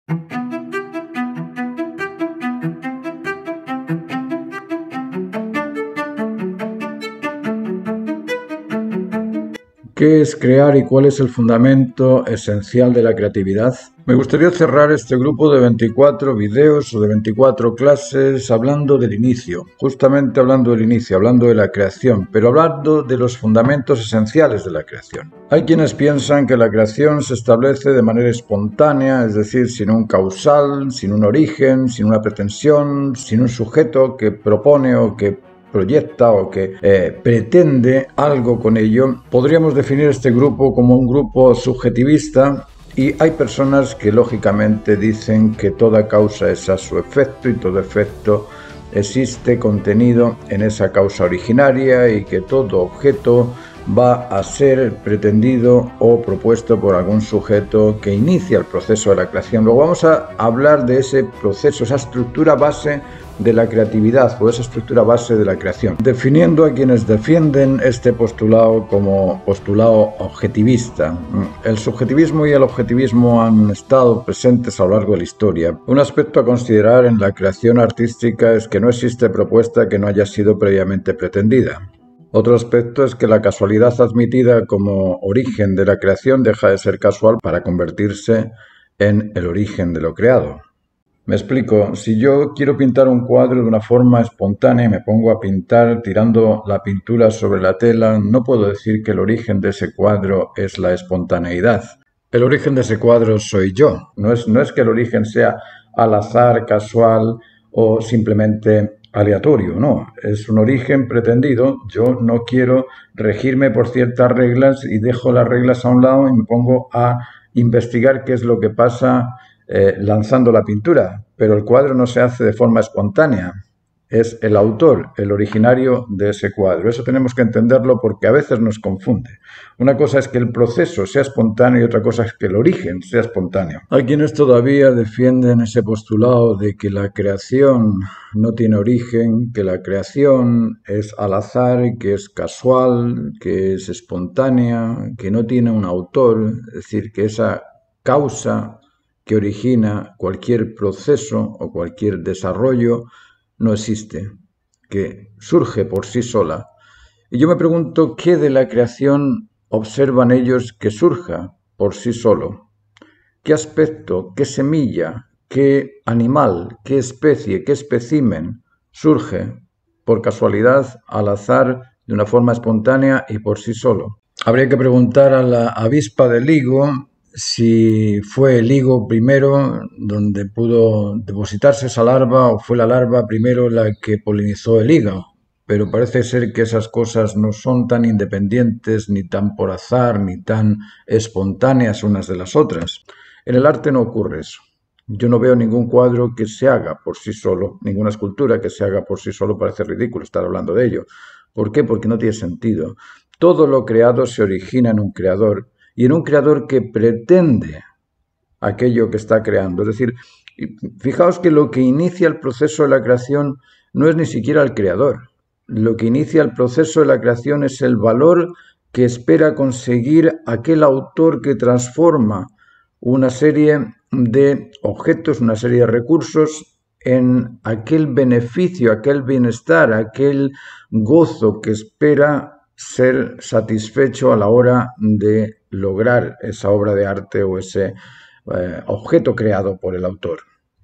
¿Qué es crear y cuál es el fundamento esencial de la creatividad? Me gustaría cerrar este grupo de 24 videos o de 24 clases hablando del inicio, justamente hablando del inicio, hablando de la creación, pero hablando de los fundamentos esenciales de la creación. Hay quienes piensan que la creación se establece de manera espontánea, es decir, sin un causal, sin un origen, sin una pretensión, sin un sujeto que propone o que proyecta o que pretende algo con ello. Podríamos definir este grupo como un grupo subjetivista, y hay personas que lógicamente dicen que toda causa es a su efecto y todo efecto existe contenido en esa causa originaria y que todo objeto va a ser pretendido o propuesto por algún sujeto que inicia el proceso de la creación. Luego vamos a hablar de ese proceso, esa estructura base de la creatividad o esa estructura base de la creación, definiendo a quienes defienden este postulado como postulado objetivista. El subjetivismo y el objetivismo han estado presentes a lo largo de la historia. Un aspecto a considerar en la creación artística es que no existe propuesta que no haya sido previamente pretendida. Otro aspecto es que la casualidad admitida como origen de la creación deja de ser casual para convertirse en el origen de lo creado. Me explico, si yo quiero pintar un cuadro de una forma espontánea y me pongo a pintar tirando la pintura sobre la tela, no puedo decir que el origen de ese cuadro es la espontaneidad. El origen de ese cuadro soy yo, no es que el origen sea al azar, casual o simplemente aleatorio, no, es un origen pretendido. Yo no quiero regirme por ciertas reglas y dejo las reglas a un lado y me pongo a investigar qué es lo que pasa lanzando la pintura, pero el cuadro no se hace de forma espontánea, es el autor, el originario de ese cuadro. Eso tenemos que entenderlo porque a veces nos confunde. Una cosa es que el proceso sea espontáneo y otra cosa es que el origen sea espontáneo. Hay quienes todavía defienden ese postulado de que la creación no tiene origen, que la creación es al azar, que es casual, que es espontánea, que no tiene un autor, es decir, que esa causa que origina cualquier proceso o cualquier desarrollo no existe, que surge por sí sola. Y yo me pregunto, ¿qué de la creación observan ellos que surja por sí solo? ¿Qué aspecto, qué semilla, qué animal, qué especie, qué espécimen surge por casualidad, al azar, de una forma espontánea y por sí solo? Habría que preguntar a la avispa del higo si fue el higo primero donde pudo depositarse esa larva o fue la larva primero la que polinizó el higo. Pero parece ser que esas cosas no son tan independientes, ni tan por azar, ni tan espontáneas unas de las otras. En el arte no ocurre eso. Yo no veo ningún cuadro que se haga por sí solo, ninguna escultura que se haga por sí solo. Parece ridículo estar hablando de ello. ¿Por qué? Porque no tiene sentido. Todo lo creado se origina en un creador, y en un creador que pretende aquello que está creando. Es decir, fijaos que lo que inicia el proceso de la creación no es ni siquiera el creador. Lo que inicia el proceso de la creación es el valor que espera conseguir aquel autor que transforma una serie de objetos, una serie de recursos en aquel beneficio, aquel bienestar, aquel gozo que espera ser satisfecho a la hora de lograr esa obra de arte o ese objeto creado por el autor.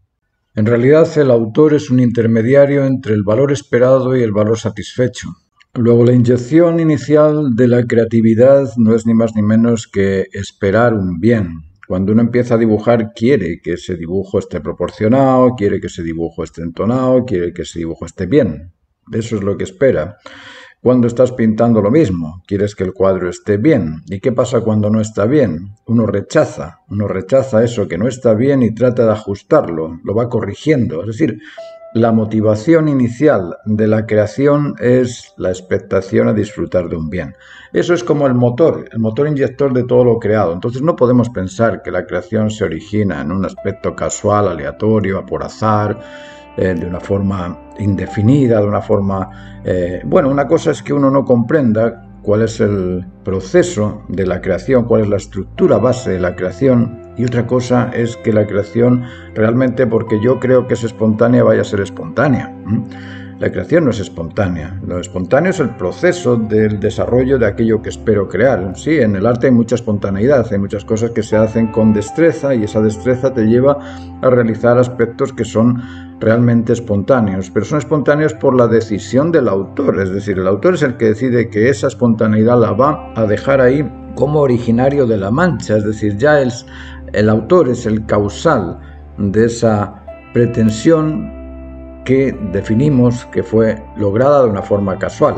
En realidad, el autor es un intermediario entre el valor esperado y el valor satisfecho. Luego, la inyección inicial de la creatividad no es ni más ni menos que esperar un bien. Cuando uno empieza a dibujar, quiere que ese dibujo esté proporcionado, quiere que ese dibujo esté entonado, quiere que ese dibujo esté bien. Eso es lo que espera. Cuando estás pintando lo mismo, quieres que el cuadro esté bien. ¿Y qué pasa cuando no está bien? Uno rechaza eso que no está bien y trata de ajustarlo, lo va corrigiendo. Es decir, la motivación inicial de la creación es la expectación a disfrutar de un bien. Eso es como el motor inyector de todo lo creado. Entonces no podemos pensar que la creación se origina en un aspecto casual, aleatorio, por azar, de una forma indefinida, de una forma... una cosa es que uno no comprenda cuál es el proceso de la creación, cuál es la estructura base de la creación, Y otra cosa es que la creación realmente, porque yo creo que es espontánea, vaya a ser espontánea. La creación no es espontánea. Lo espontáneo es el proceso del desarrollo de aquello que espero crear. Sí, en el arte hay mucha espontaneidad, hay muchas cosas que se hacen con destreza y esa destreza te lleva a realizar aspectos que son realmente espontáneos, pero son espontáneos por la decisión del autor, es decir, el autor es el que decide que esa espontaneidad la va a dejar ahí como originario de la mancha, es decir, ya el autor es el causal de esa pretensión que definimos que fue lograda de una forma casual.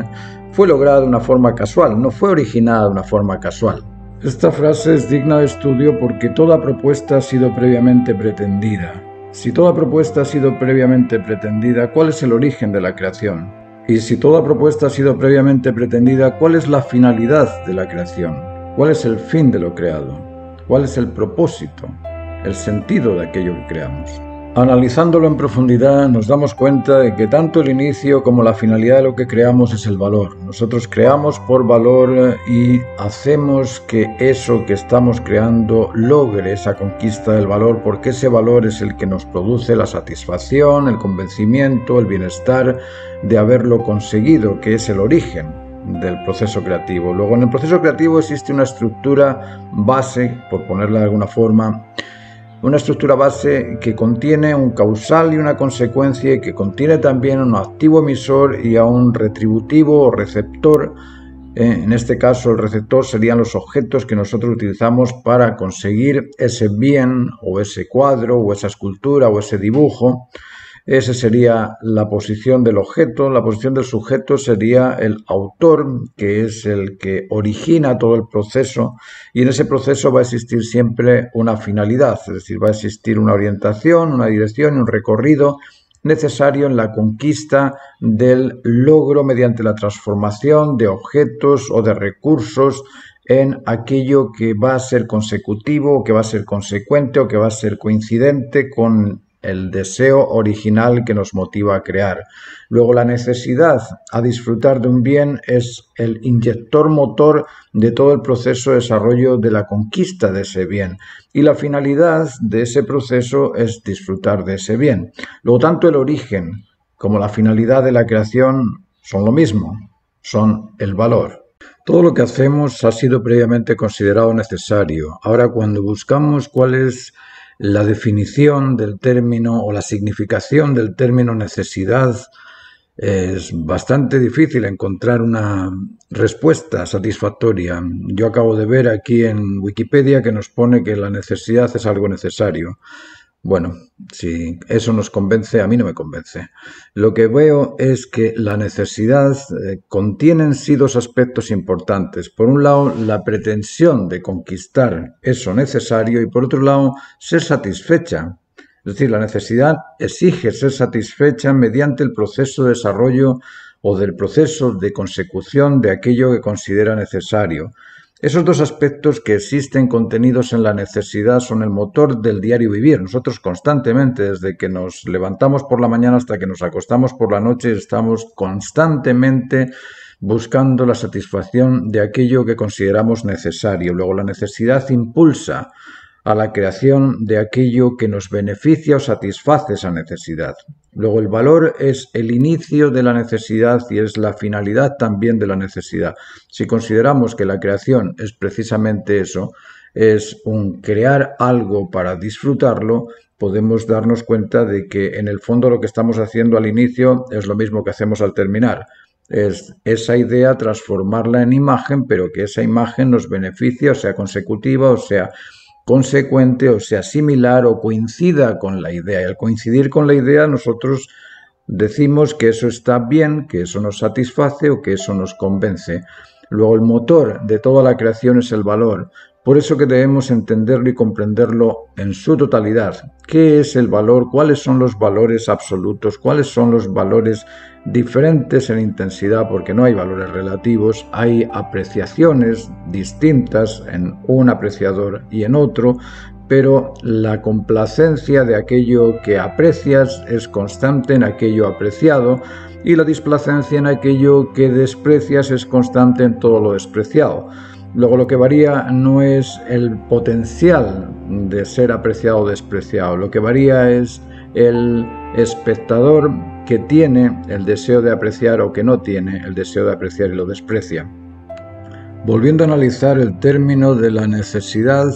Fue lograda de una forma casual, no fue originada de una forma casual. Esta frase es digna de estudio porque toda propuesta ha sido previamente pretendida. Si toda propuesta ha sido previamente pretendida, ¿cuál es el origen de la creación? Y si toda propuesta ha sido previamente pretendida, ¿cuál es la finalidad de la creación? ¿Cuál es el fin de lo creado? ¿Cuál es el propósito, el sentido de aquello que creamos? Analizándolo en profundidad nos damos cuenta de que tanto el inicio como la finalidad de lo que creamos es el valor. Nosotros creamos por valor y hacemos que eso que estamos creando logre esa conquista del valor, porque ese valor es el que nos produce la satisfacción, el convencimiento, el bienestar de haberlo conseguido, que es el origen del proceso creativo. Luego, en el proceso creativo existe una estructura base, por ponerla de alguna forma, una estructura base que contiene un causal y una consecuencia y que contiene también un activo emisor y a un retributivo o receptor. En este caso el receptor serían los objetos que nosotros utilizamos para conseguir ese bien o ese cuadro o esa escultura o ese dibujo. Esa sería la posición del objeto. La posición del sujeto sería el autor, que es el que origina todo el proceso, y en ese proceso va a existir siempre una finalidad, es decir, va a existir una orientación, una dirección y un recorrido necesario en la conquista del logro mediante la transformación de objetos o de recursos en aquello que va a ser consecutivo, o que va a ser consecuente o que va a ser coincidente con el deseo original que nos motiva a crear. Luego, la necesidad a disfrutar de un bien es el inyector motor de todo el proceso de desarrollo de la conquista de ese bien. Y la finalidad de ese proceso es disfrutar de ese bien. Luego, tanto el origen como la finalidad de la creación son lo mismo, son el valor. Todo lo que hacemos ha sido previamente considerado necesario. Ahora, cuando buscamos cuál es la definición del término o la significación del término necesidad, es bastante difícil encontrar una respuesta satisfactoria. Yo acabo de ver aquí en Wikipedia que nos pone que la necesidad es algo necesario. Bueno, si eso nos convence, a mí no me convence. Lo que veo es que la necesidad contiene en sí dos aspectos importantes. Por un lado, la pretensión de conquistar eso necesario y por otro lado, ser satisfecha. Es decir, la necesidad exige ser satisfecha mediante el proceso de desarrollo o del proceso de consecución de aquello que considera necesario. Esos dos aspectos que existen contenidos en la necesidad son el motor del diario vivir. Nosotros constantemente, desde que nos levantamos por la mañana hasta que nos acostamos por la noche, estamos constantemente buscando la satisfacción de aquello que consideramos necesario. Luego, la necesidad impulsa a la creación de aquello que nos beneficia o satisface esa necesidad. Luego, el valor es el inicio de la necesidad y es la finalidad también de la necesidad. Si consideramos que la creación es precisamente eso, es un crear algo para disfrutarlo, podemos darnos cuenta de que en el fondo lo que estamos haciendo al inicio es lo mismo que hacemos al terminar. Es esa idea transformarla en imagen, pero que esa imagen nos beneficie, o sea consecutiva, o sea consecuente, o sea similar o coincida con la idea. Y al coincidir con la idea nosotros decimos que eso está bien, que eso nos satisface o que eso nos convence. Luego, el motor de toda la creación es el valor. Por eso que debemos entenderlo y comprenderlo en su totalidad. ¿Qué es el valor? ¿Cuáles son los valores absolutos? ¿Cuáles son los valores diferentes en intensidad? Porque no hay valores relativos, hay apreciaciones distintas en un apreciador y en otro, pero la complacencia de aquello que aprecias es constante en aquello apreciado y la displacencia en aquello que desprecias es constante en todo lo despreciado. Luego lo que varía no es el potencial de ser apreciado o despreciado, lo que varía es el espectador que tiene el deseo de apreciar o que no tiene el deseo de apreciar y lo desprecia. Volviendo a analizar el término de la necesidad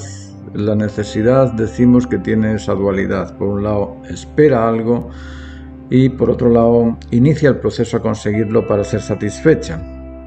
decimos que tiene esa dualidad. Por un lado, espera algo y por otro lado, inicia el proceso a conseguirlo para ser satisfecha.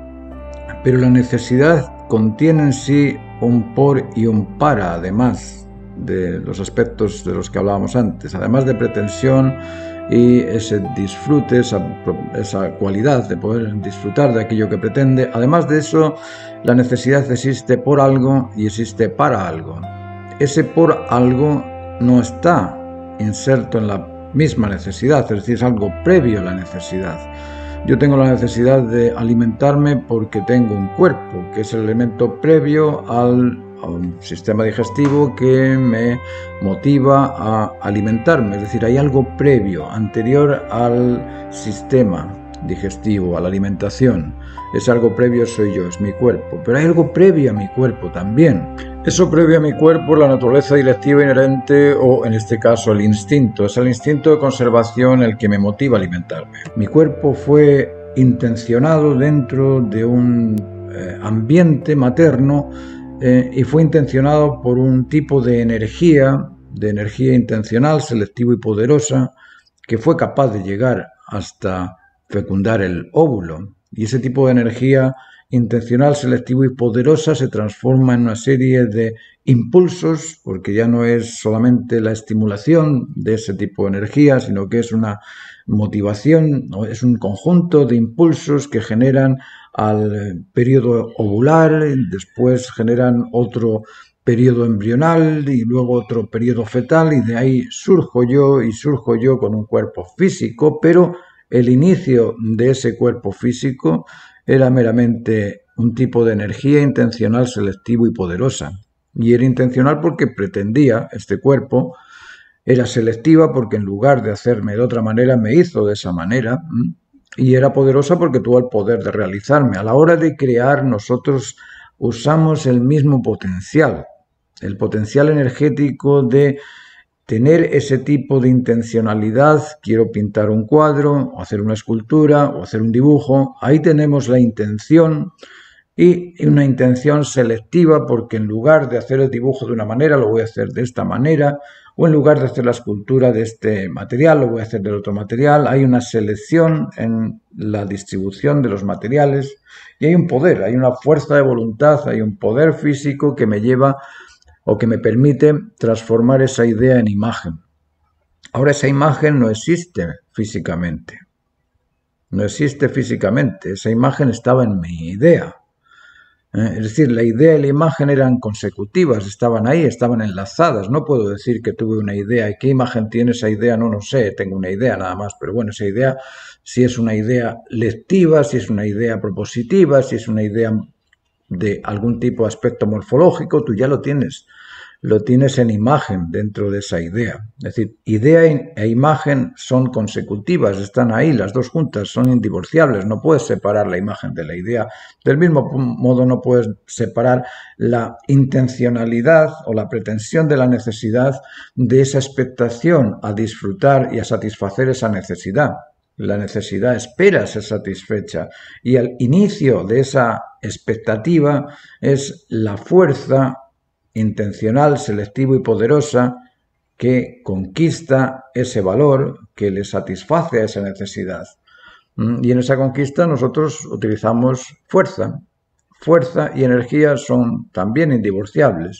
Pero la necesidad contiene en sí un por y un para, además de los aspectos de los que hablábamos antes, además de pretensión y ese disfrute, esa cualidad de poder disfrutar de aquello que pretende. Además de eso, la necesidad existe por algo y existe para algo. Ese por algo no está inserto en la misma necesidad, es decir, es algo previo a la necesidad. Yo tengo la necesidad de alimentarme porque tengo un cuerpo, que es el elemento previo a un sistema digestivo que me motiva a alimentarme. Es decir, hay algo previo, anterior al sistema digestivo, a la alimentación. Es algo previo, soy yo, es mi cuerpo. Pero hay algo previo a mi cuerpo también. Eso previo a mi cuerpo es la naturaleza directiva inherente, o en este caso el instinto. Es el instinto de conservación el que me motiva a alimentarme. Mi cuerpo fue intencionado dentro de un ambiente materno y fue intencionado por un tipo de energía intencional, selectiva y poderosa, que fue capaz de llegar hasta fecundar el óvulo. Y ese tipo de energía intencional, selectivo y poderosa se transforma en una serie de impulsos, porque ya no es solamente la estimulación de ese tipo de energía, sino que es una motivación, es un conjunto de impulsos que generan al periodo ovular, después generan otro periodo embrional y luego otro periodo fetal, y de ahí surjo yo con un cuerpo físico, pero el inicio de ese cuerpo físico era meramente un tipo de energía intencional, selectivo y poderosa. Y era intencional porque pretendía este cuerpo, era selectiva porque en lugar de hacerme de otra manera me hizo de esa manera, y era poderosa porque tuvo el poder de realizarme. A la hora de crear, nosotros usamos el mismo potencial, el potencial energético de tener ese tipo de intencionalidad. Quiero pintar un cuadro, o hacer una escultura, o hacer un dibujo. Ahí tenemos la intención, y una intención selectiva, porque en lugar de hacer el dibujo de una manera, lo voy a hacer de esta manera, o en lugar de hacer la escultura de este material, lo voy a hacer del otro material. Hay una selección en la distribución de los materiales, y hay un poder, hay una fuerza de voluntad, hay un poder físico que me lleva o que me permite transformar esa idea en imagen. Ahora, esa imagen no existe físicamente. No existe físicamente. Esa imagen estaba en mi idea. Es decir, la idea y la imagen eran consecutivas, estaban ahí, estaban enlazadas. No puedo decir que tuve una idea. ¿Y qué imagen tiene esa idea? No lo sé, tengo una idea nada más. Pero bueno, esa idea, si es una idea lectiva, si es una idea propositiva, si es una idea de algún tipo de aspecto morfológico, tú ya lo tienes en imagen dentro de esa idea. Es decir, idea e imagen son consecutivas, están ahí las dos juntas, son indivorciables, no puedes separar la imagen de la idea. Del mismo modo no puedes separar la intencionalidad o la pretensión de la necesidad de esa expectación a disfrutar y a satisfacer esa necesidad. La necesidad espera ser satisfecha, y el inicio de esa expectativa es la fuerza intencional, selectivo y poderosa que conquista ese valor, que le satisface a esa necesidad. Y en esa conquista nosotros utilizamos fuerza. Fuerza y energía son también indivorciables.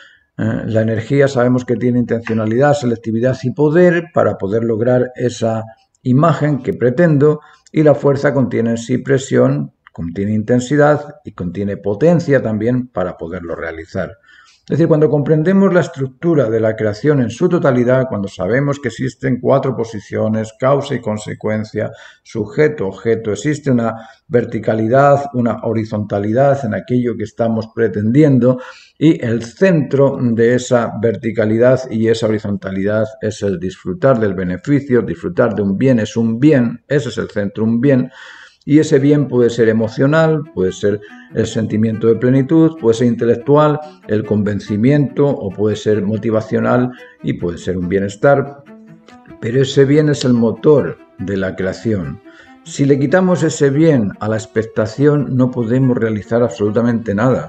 La energía sabemos que tiene intencionalidad, selectividad y poder para poder lograr esa imagen que pretendo, y la fuerza contiene en sí presión, contiene intensidad y contiene potencia también para poderlo realizar. Es decir, cuando comprendemos la estructura de la creación en su totalidad, cuando sabemos que existen 4 posiciones, causa y consecuencia, sujeto, objeto, existe una verticalidad, una horizontalidad en aquello que estamos pretendiendo, y el centro de esa verticalidad y esa horizontalidad es el disfrutar del beneficio, disfrutar de un bien es un bien, ese es el centro, un bien. Y ese bien puede ser emocional, puede ser el sentimiento de plenitud, puede ser intelectual, el convencimiento, o puede ser motivacional y puede ser un bienestar. Pero ese bien es el motor de la creación. Si le quitamos ese bien a la expectación, no podemos realizar absolutamente nada.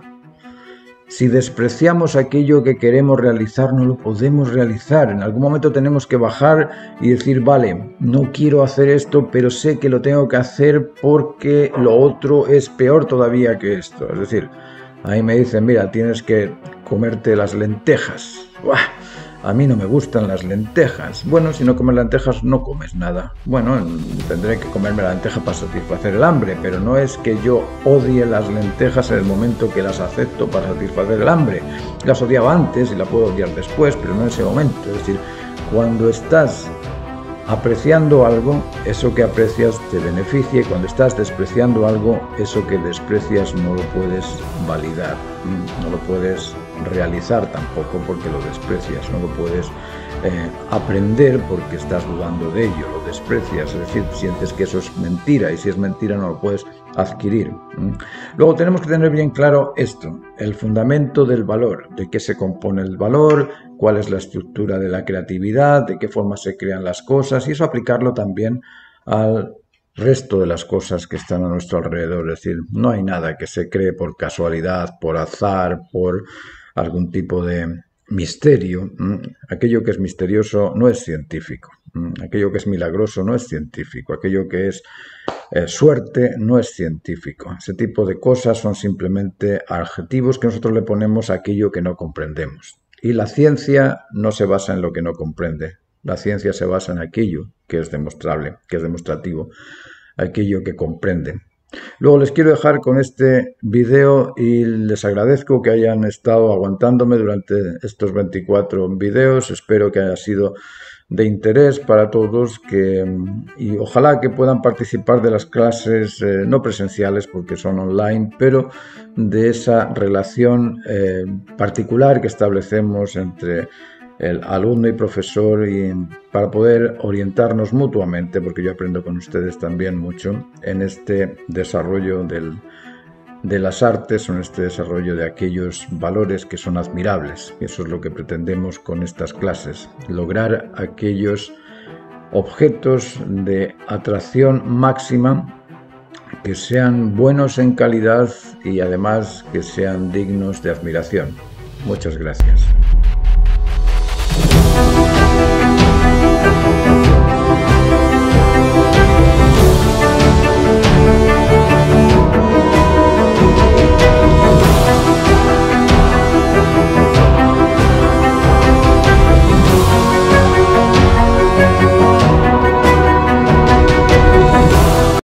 Si despreciamos aquello que queremos realizar, no lo podemos realizar. En algún momento tenemos que bajar y decir, vale, no quiero hacer esto, pero sé que lo tengo que hacer porque lo otro es peor todavía que esto. Es decir, ahí me dicen, mira, tienes que comerte las lentejas. ¡Buah! A mí no me gustan las lentejas. Bueno, si no comes lentejas no comes nada. Bueno, tendré que comerme la lenteja para satisfacer el hambre, pero no es que yo odie las lentejas en el momento que las acepto para satisfacer el hambre. Las odiaba antes y las puedo odiar después, pero no en ese momento. Es decir, cuando estás apreciando algo, eso que aprecias te beneficia, y cuando estás despreciando algo, eso que desprecias no lo puedes validar, no lo puedes realizar tampoco porque lo desprecias, no lo puedes aprender porque estás dudando de ello, lo desprecias, es decir, sientes que eso es mentira, y si es mentira no lo puedes adquirir. Luego tenemos que tener bien claro esto, el fundamento del valor, de qué se compone el valor, cuál es la estructura de la creatividad, de qué forma se crean las cosas, y eso aplicarlo también al resto de las cosas que están a nuestro alrededor. Es decir, no hay nada que se cree por casualidad, por azar, por algún tipo de misterio. Aquello que es misterioso no es científico, aquello que es milagroso no es científico, aquello que es suerte no es científico. Ese tipo de cosas son simplemente adjetivos que nosotros le ponemos a aquello que no comprendemos. Y la ciencia no se basa en lo que no comprende. La ciencia se basa en aquello que es demostrable, que es demostrativo, aquello que comprende. Luego les quiero dejar con este video y les agradezco que hayan estado aguantándome durante estos 24 videos. Espero que haya sido de interés para todos y ojalá que puedan participar de las clases no presenciales porque son online, pero de esa relación particular que establecemos entre el alumno y profesor, y para poder orientarnos mutuamente, porque yo aprendo con ustedes también mucho en este desarrollo de las artes, o en este desarrollo de aquellos valores que son admirables. Y eso es lo que pretendemos con estas clases, lograr aquellos objetos de atracción máxima que sean buenos en calidad y además que sean dignos de admiración. Muchas gracias.